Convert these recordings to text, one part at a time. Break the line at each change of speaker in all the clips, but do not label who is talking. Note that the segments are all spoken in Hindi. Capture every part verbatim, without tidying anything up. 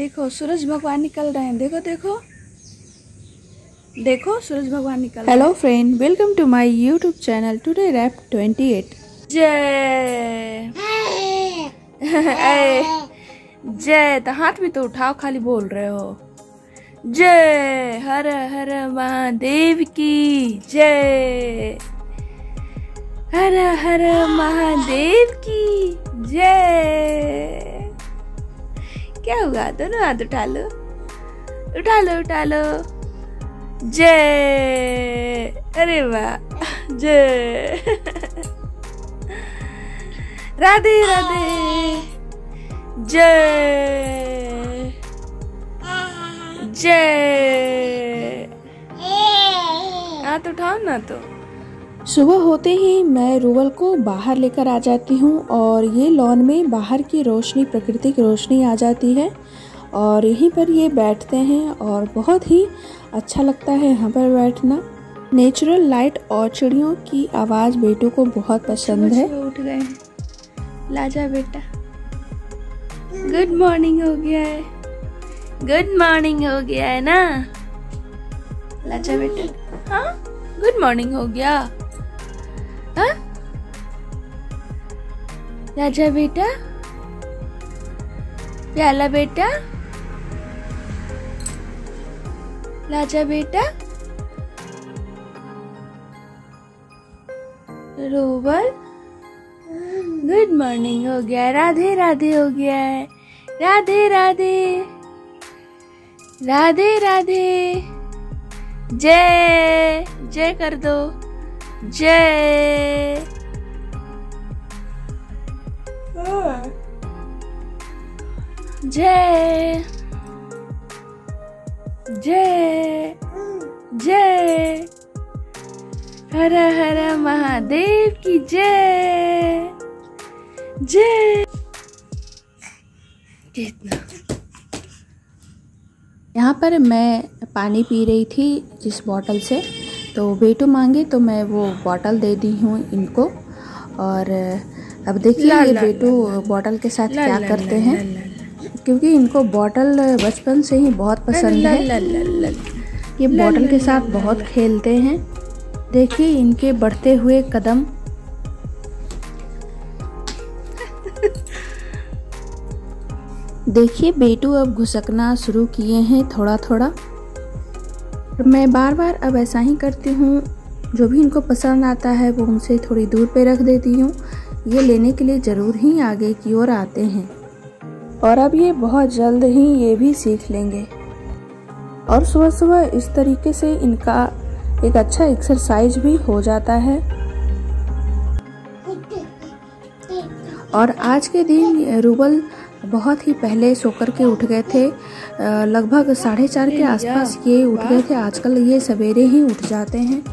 देखो सूरज भगवान निकल रहे हैं। देखो देखो देखो सूरज भगवान निकल रहे हैं। Hello friend, welcome to my YouTube channel. Today rap अट्ठाईस। जय जय तो हाथ भी तो उठाओ, खाली बोल रहे हो। जय हर हर महादेव की जय, हर हर महादेव की जय। क्या हुआ? दोनों हाथ उठा लो, उठा लो, उठा लो। जय, अरे वाह, जय। राधे राधे, जय जय। हाथ उठाओ ना तो। सुबह होते ही मैं रूबल को बाहर लेकर आ जाती हूँ और ये लॉन में बाहर की रोशनी, प्रकृति की रोशनी आ जाती है और यहीं पर ये बैठते हैं और बहुत ही अच्छा लगता है यहाँ पर बैठना। नेचुरल लाइट और चिड़ियों की आवाज़ बेटू को बहुत पसंद है। उठ गए हैं, लाजा बेटा। गुड मॉर्निंग हो गया है, गुड मॉर्निंग हो गया है ना लाजा बेटा। हाँ, गुड मॉर्निंग हो गया। हाँ राजा बेटा, प्याला बेटा, राजा बेटा। रूबल गुड मॉर्निंग हो गया, राधे राधे हो गया है, राधे राधे, राधे राधे। जय जय कर दो, जय। जय जय जय, हर हर महादेव की जय, जय। कितना यहाँ पर मैं पानी पी रही थी जिस बोतल से, तो बेटू मांगे तो मैं वो बोतल दे दी हूँ इनको। और अब देखिए ये बेटू बोतल के साथ क्या करते हैं, क्योंकि इनको बोतल बचपन से ही बहुत पसंद है। ये बोतल के साथ बहुत खेलते हैं। देखिए इनके बढ़ते हुए कदम। देखिए बेटू अब घुसकना शुरू किए हैं थोड़ा थोड़ा। मैं बार बार अब ऐसा ही करती हूँ, जो भी इनको पसंद आता है वो उनसे थोड़ी दूर पे रख देती हूँ। ये लेने के लिए ज़रूर ही आगे की ओर आते हैं और अब ये बहुत जल्द ही ये भी सीख लेंगे। और सुबह सुबह इस तरीके से इनका एक अच्छा एक्सरसाइज भी हो जाता है। और आज के दिन रूबल बहुत ही पहले सोकर के उठ गए थे, लगभग साढ़े चार के आसपास ये उठ गए थे। आजकल ये सवेरे ही उठ जाते हैं।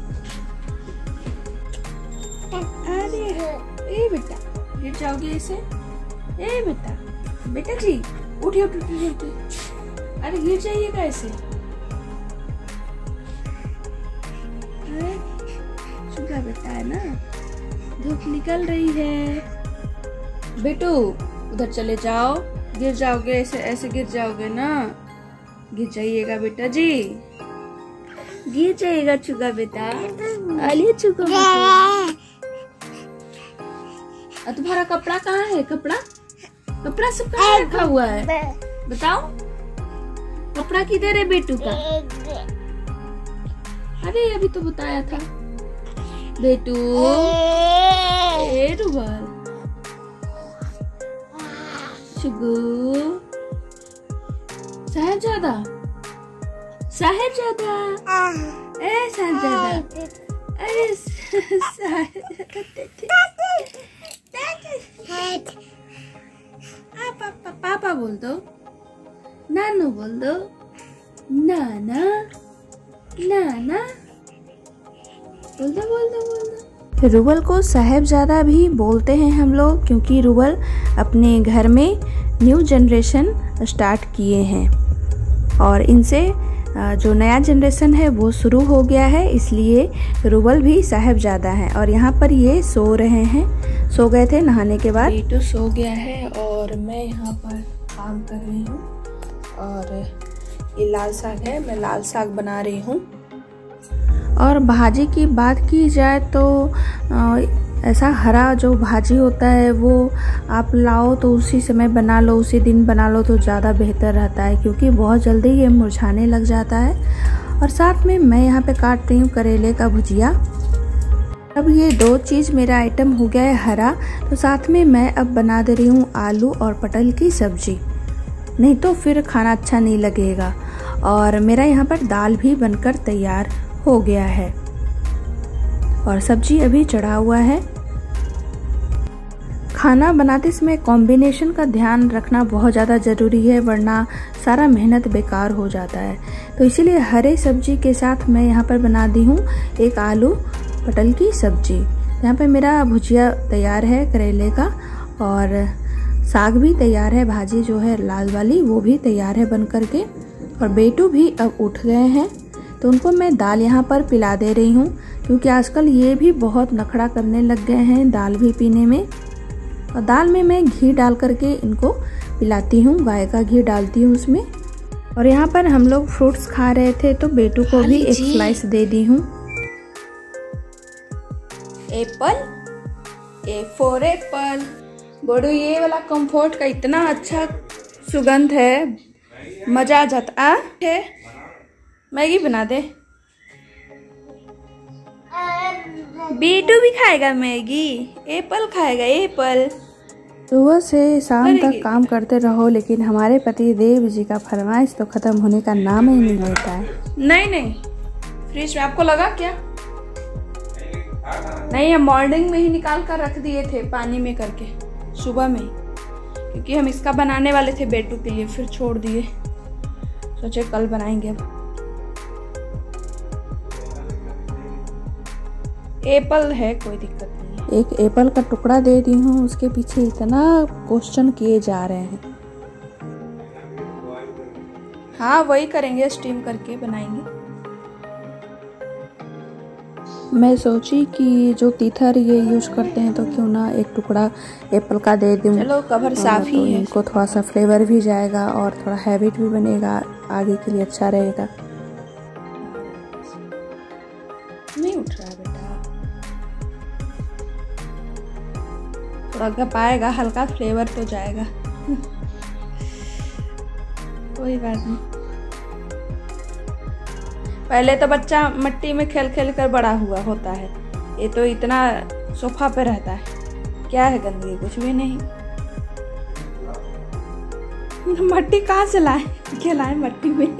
अरे ए बेटा, गिर जाओगे ऐसे। ए बेटा, बेटा जी उठिए उठिए उठिए। अरे गिर जाइएगा ऐसे। अरे शुक्र बेटा है ना, धूप निकल रही है। बेटू उधर चले जाओ, गिर जाओगे ऐसे, ऐसे गिर जाओगे ना। गिर जाइएगा बेटा जी, गिर जाइएगा चुका बेटा। अलिए चुका बेटा। तुम्हारा कपड़ा कहाँ है? कपड़ा कपड़ा सब कहाँ रखा हुआ है बताओ? कपड़ा किधर है बेटू का? अरे अभी तो बताया था बेटू। ए रूबल, शुगु, साहिबजादा, साहिबजादा, ए साहिबजादा, अरे पापा पापा बोल दो, नानू बोल दो, नाना नाना बोल दो, बोल दो, बोल दो। रूबल को साहिबजादा भी बोलते हैं हम लोग, क्योंकि रूबल अपने घर में न्यू जनरेशन स्टार्ट किए हैं और इनसे जो नया जनरेशन है वो शुरू हो गया है, इसलिए रूबल भी साहिबजादा है। और यहाँ पर ये सो रहे हैं, सो गए थे नहाने के बाद। बेटू सो गया है और मैं यहाँ पर काम कर रही हूँ। और ये लाल साग है, मैं लाल साग बना रही हूँ। और भाजी की बात की जाए तो ऐसा हरा जो भाजी होता है वो आप लाओ तो उसी समय बना लो, उसी दिन बना लो तो ज़्यादा बेहतर रहता है, क्योंकि बहुत जल्दी ये मुरझाने लग जाता है। और साथ में मैं यहाँ पे काट रही हूँ करेले का भुजिया। अब ये दो चीज़ मेरा आइटम हो गया है हरा, तो साथ में मैं अब बना दे रही हूँ आलू और पटल की सब्जी, नहीं तो फिर खाना अच्छा नहीं लगेगा। और मेरा यहाँ पर दाल भी बनकर तैयार हो गया है और सब्जी अभी चढ़ा हुआ है। खाना बनाते समय कॉम्बिनेशन का ध्यान रखना बहुत ज़्यादा ज़रूरी है, वरना सारा मेहनत बेकार हो जाता है। तो इसीलिए हरे सब्जी के साथ मैं यहाँ पर बना दी हूँ एक आलू पटल की सब्जी। यहाँ पे मेरा भुजिया तैयार है करेले का, और साग भी तैयार है, भाजी जो है लाल वाली वो भी तैयार है बन करके। और बेटू भी अब उठ गए हैं, तो उनको मैं दाल यहाँ पर पिला दे रही हूँ, क्योंकि आजकल ये भी बहुत नखड़ा करने लग गए हैं दाल भी पीने में। और दाल में मैं घी डाल करके इनको पिलाती हूँ, गाय का घी डालती हूँ उसमें। और यहाँ पर हम लोग फ्रूट्स खा रहे थे, तो बेटू को भी एक स्लाइस दे दी हूँ। Apple, A for apple. बड़ू ये वाला कंफर्ट का इतना अच्छा सुगंध है, मजा आ जाता है। मैगी बना दे, बेटू भी खाएगा मैगी, एप्पल खाएगा एप्पल। सुबह से शाम तक काम करते रहो, लेकिन हमारे पति देव जी का फरमाइश तो खत्म होने का नाम ही नहीं लेता है। नहीं नहीं, फ्रिज में आपको लगा क्या? नहीं, हम मॉर्निंग में ही निकाल कर रख दिए थे पानी में करके, सुबह में ही, क्योंकि हम इसका बनाने वाले थे बेटू के लिए, फिर छोड़ दिए, सोचे कल बनाएंगे। अब एप्पल है, कोई दिक्कत नहीं। एक एप्पल का टुकड़ा दे दी हूँ, उसके पीछे इतना क्वेश्चन किए जा रहे हैं। हाँ वही करेंगे, स्टीम करके बनाएंगे। मैं सोची कि जो तीथर ये यूज करते हैं, तो क्यों ना एक टुकड़ा एप्पल का दे दूँ। चलो कवर साफ ही है, इनको थोड़ा सा फ्लेवर भी जाएगा और थोड़ा हैबिट भी बनेगा, आगे के लिए अच्छा रहेगा। नहीं उठ रहा बेटा, थोड़ा गपाएगा, हल्का फ्लेवर तो जाएगा। कोई बात नहीं, पहले तो बच्चा मिट्टी में खेल खेल कर बड़ा हुआ होता है, ये तो इतना सोफा पे रहता है, क्या है गंदगी? कुछ भी नहीं। मट्टी कहाँ से लाए, खिलाए मट्टी में?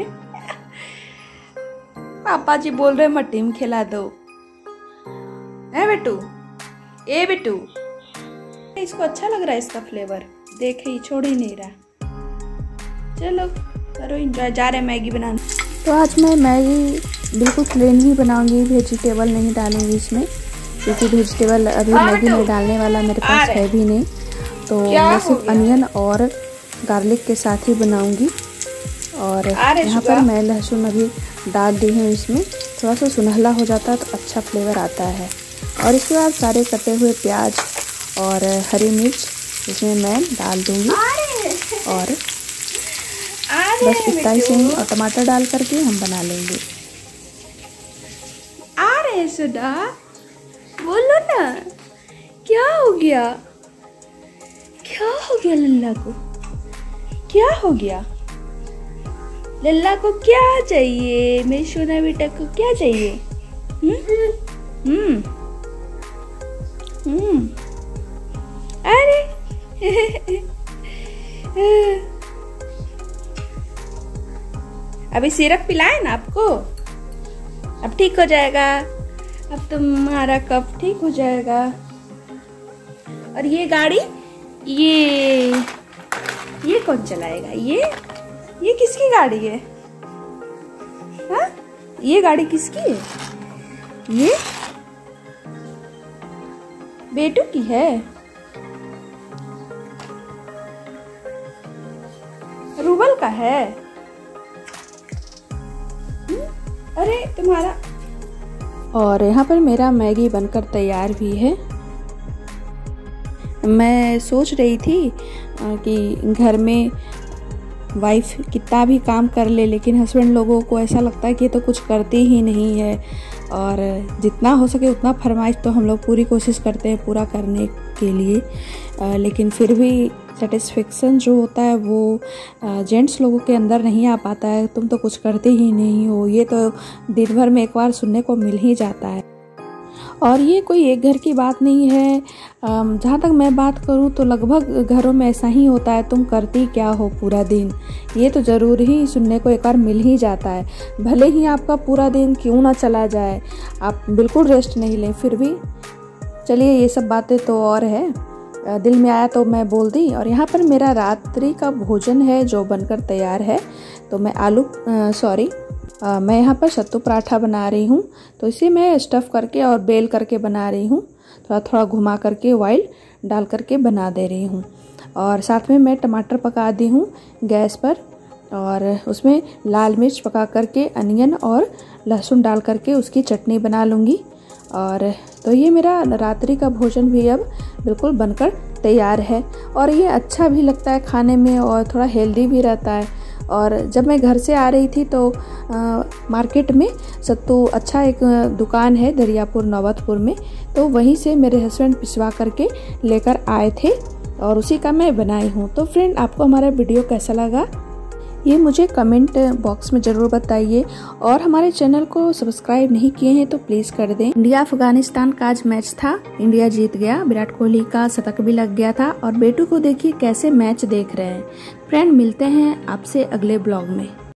पापा जी बोल रहे मट्टी में खिला दो। है बेटू, ए बेटू, इसको अच्छा लग रहा है इसका फ्लेवर, देखे ही छोड़ ही नहीं रहा। चलो करो एंजॉय, जा रहे मैगी बनाने। तो आज मैं मैगी बिल्कुल प्लेन ही बनाऊंगी, वेजिटेबल नहीं डालूंगी इसमें, क्योंकि वेजिटेबल अभी मैगी में डालने वाला मेरे पास है भी नहीं। तो मैं सिर्फ अनियन और गार्लिक के साथ ही बनाऊंगी। और यहाँ पर मैं लहसुन अभी डाल दी हूँ, इसमें थोड़ा सा सुनहला हो जाता है तो अच्छा फ्लेवर आता है। और इसके बाद सारे कटे हुए प्याज और हरी मिर्च इसमें मैं डाल दूँगी, और बस इतना ही सही। और टमाटर डाल करके हम बना लेंगे। आ रहे सुधा, बोलो ना, क्या हो गया? क्या हो गया लल्ला को? क्या हो गया लल्ला को? क्या चाहिए मेरे सोना बेटा को? क्या चाहिए? हम्म हम्म अरे अभी सिरप पिलाए ना आपको, अब ठीक हो जाएगा, अब तुम्हारा कफ ठीक हो जाएगा। और ये गाड़ी, ये ये कौन चलाएगा? ये ये किसकी गाड़ी है? हाँ, ये गाड़ी किसकी है? ये बेटू की है। रूबल का है। अरे तुम्हारा। और यहाँ पर मेरा मैगी बनकर तैयार भी है। मैं सोच रही थी कि घर में वाइफ कितना भी काम कर ले, लेकिन हस्बैंड लोगों को ऐसा लगता है कि ये तो कुछ करती ही नहीं है। और जितना हो सके उतना फरमाइश तो हम लोग पूरी कोशिश करते हैं पूरा करने के लिए, आ, लेकिन फिर भी सेटिस्फेक्शन जो होता है वो जेंट्स लोगों के अंदर नहीं आ पाता है। तुम तो कुछ करते ही नहीं हो, ये तो दिन भर में एक बार सुनने को मिल ही जाता है। और ये कोई एक घर की बात नहीं है, जहाँ तक मैं बात करूँ तो लगभग घरों में ऐसा ही होता है। तुम करती क्या हो पूरा दिन, ये तो ज़रूर ही सुनने को एक बार मिल ही जाता है। भले ही आपका पूरा दिन क्यों ना चला जाए, आप बिल्कुल रेस्ट नहीं लें, फिर भी चलिए ये सब बातें तो और है, दिल में आया तो मैं बोल दी। और यहाँ पर मेरा रात्रि का भोजन है जो बनकर तैयार है। तो मैं आलू सॉरी मैं यहाँ पर सत्तू पराठा बना रही हूँ। तो इसे मैं स्टफ़ करके और बेल करके बना रही हूँ, थोड़ा थोड़ा घुमा करके ऑयल डाल करके बना दे रही हूँ। और साथ में मैं टमाटर पका दी हूँ गैस पर, और उसमें लाल मिर्च पका करके अनियन और लहसुन डाल करके उसकी चटनी बना लूँगी। और तो ये मेरा रात्रि का भोजन भी अब बिल्कुल बनकर तैयार है। और ये अच्छा भी लगता है खाने में और थोड़ा हेल्दी भी रहता है। और जब मैं घर से आ रही थी तो आ, मार्केट में सत्तू अच्छा एक दुकान है दरियापुर नौबतपुर में, तो वहीं से मेरे हस्बैंड पिसवा करके लेकर आए थे और उसी का मैं बनाई हूँ। तो फ्रेंड, आपको हमारा वीडियो कैसा लगा ये मुझे कमेंट बॉक्स में ज़रूर बताइए। और हमारे चैनल को सब्सक्राइब नहीं किए हैं तो प्लीज़ कर दें। इंडिया अफगानिस्तान का आज मैच था, इंडिया जीत गया, विराट कोहली का शतक भी लग गया था। और बेटू को देखिए कैसे मैच देख रहे हैं। फ्रेंड, मिलते हैं आपसे अगले ब्लॉग में।